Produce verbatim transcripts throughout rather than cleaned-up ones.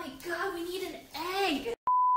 my god, we need an egg!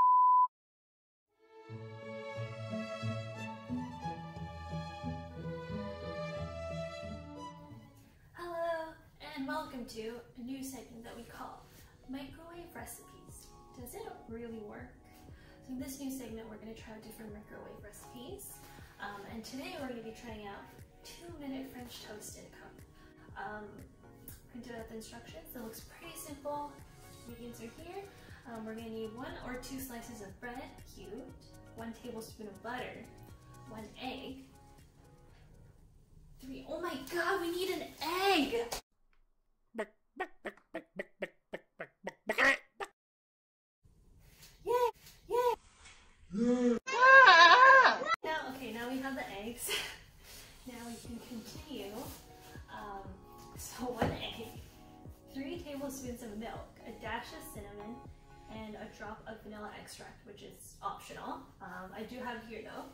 Hello, and welcome to a new segment that we call Microwave Recipes. Does it really work? So in this new segment, we're going to try out different microwave recipes. Um, and today we're going to be trying out two minute French toast in a cup. Um, printed out the instructions. It looks pretty simple. Ingredients are here. Um, we're going to need one or two slices of bread, cubed, one tablespoon of butter, one egg, three, oh my god, we need an egg! Yay! Yay! Now, okay, now we have the eggs. Now we can continue. Um, so one egg, three tablespoons of milk, a dash of cinnamon, and a drop of vanilla extract, which is optional. Um, I do have it here though.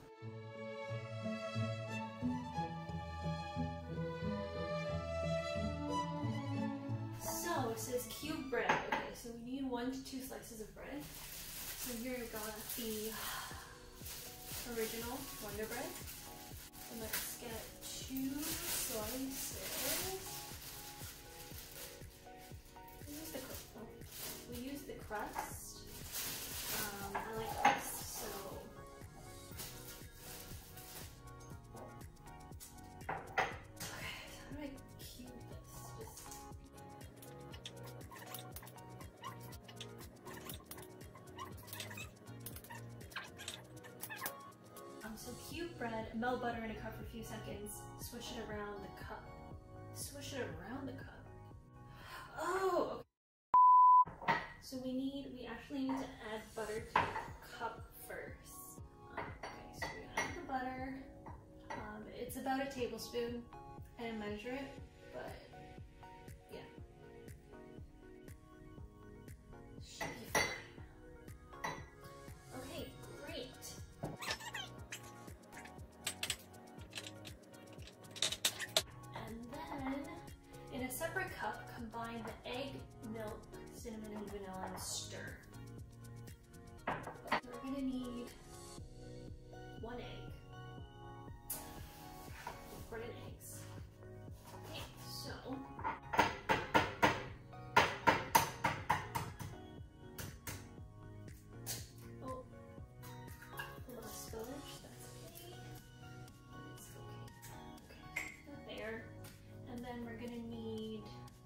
So it says cube bread. Okay, so we need one to two slices of bread. So here we got the original Wonder Bread. And let's get two slices. We use the crust. We use the crust. Um, I like crust, so. Okay, so how do I cube this? Just. Um, so cube bread, melt butter in a cup for a few seconds, swish it around the cup. Swish it around the cup. Oh, okay. So we need, we actually need to add butter to the cup first. Um, okay, so we're gonna add the butter. Um, it's about a tablespoon. I didn't measure it, but yeah. Should be fine. Okay, great. And then, in a separate cup, combine the egg, milk, cinnamon, and vanilla, and stir. We're gonna need one egg. Four eggs. Okay, so oh, a little spillage. That's okay. It's okay. Okay, there. And then we're gonna need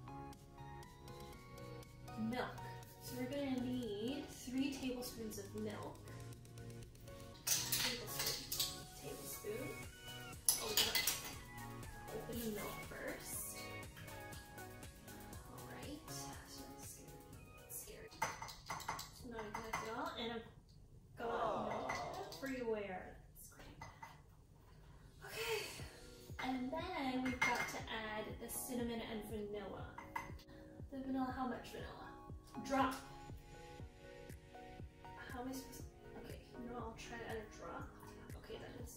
milk. So we're going to need three tablespoons of milk. Tablespoon. Tablespoon. Oh, we gotta open the milk first. Alright. So it's scary. So now I connect it all, and I've got milk everywhere. That's great. Okay. And then we've got to add the cinnamon and vanilla. The vanilla, how much vanilla? Drop. How am I supposed to? Okay, you know, I'll try to add a drop. Okay, that is.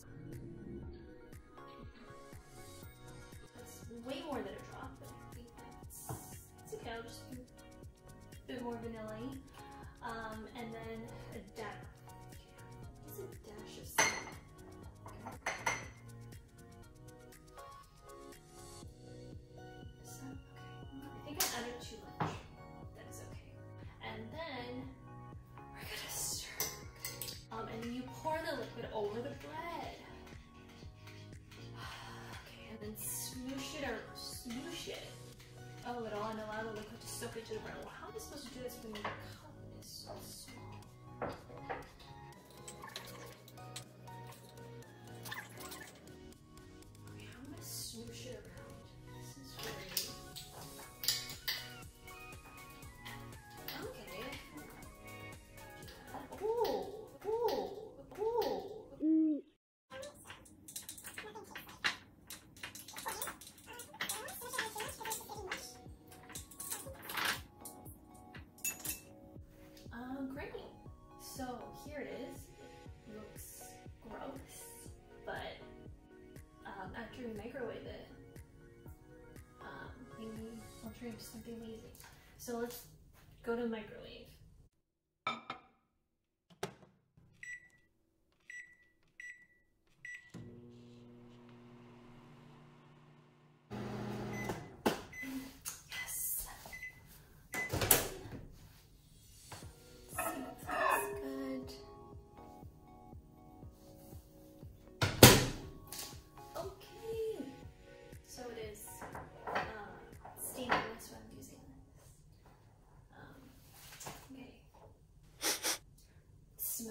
That's way more than a drop, but I think that's. It's okay, I'll just do a bit more vanilla-y. Um, and then a dash. What's a dash of cinnamon? Okay. Is that okay? I think I added too much. And then we're gonna stir. Um, and then you pour the liquid over the bread. Okay, and then smoosh it or smoosh it a little and allow the liquid to soak into the bread. Well, how am I supposed to do this when the cup is so small? Okay, how am I gonna smoosh it around? This is very. So here it is. It looks gross, but um, after we microwave it, um, maybe I'll turn into something amazing. So let's go to the microwave.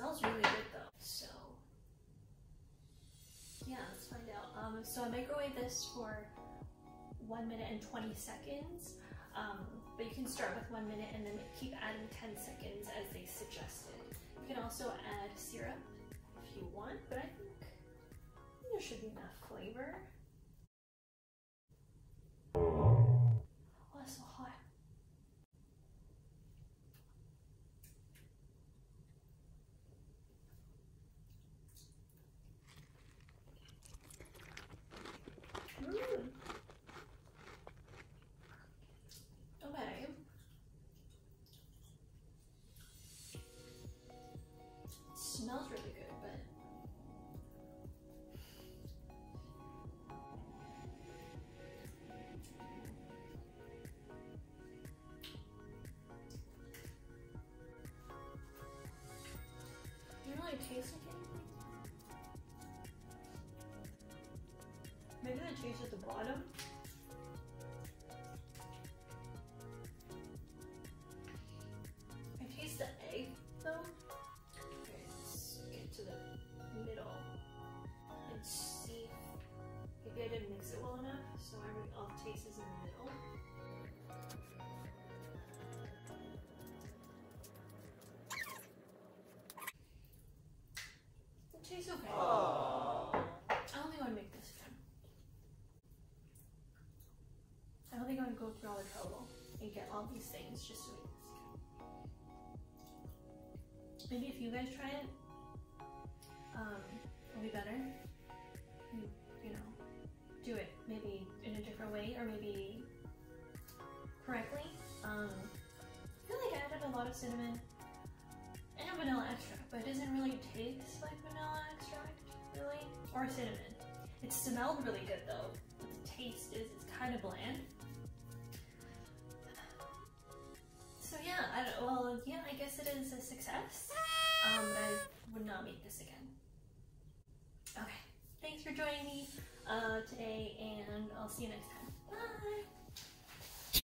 smells really good though. So yeah, let's find out. Um, so I microwave this for one minute and twenty seconds. Um, but you can start with one minute and then keep adding ten seconds as they suggested. You can also add syrup if you want, but I think there should be enough flavor. Oh, that's so hot. Mm. Okay. It smells really good, but it tastes like anything. Maybe the cheese at the bottom. I taste the egg though. Okay, let's get to the middle and see. Maybe I didn't mix it well enough, so I all the taste is in the middle. Tastes okay. Aww. I don't think I would make this again. I don't think I would go through all the trouble and get all these things just to make this again. Maybe if you guys try it, um, it'll be better. You, you know, do it maybe in a different way or maybe correctly. Um, I feel like I added a lot of cinnamon and vanilla extract, but it doesn't really taste like vanilla extract, really, or cinnamon. It smelled really good though, but the taste is it's kind of bland. So yeah, I don't, well, yeah, I guess it is a success. Um, but I would not make this again. Okay, thanks for joining me uh, today, and I'll see you next time. Bye!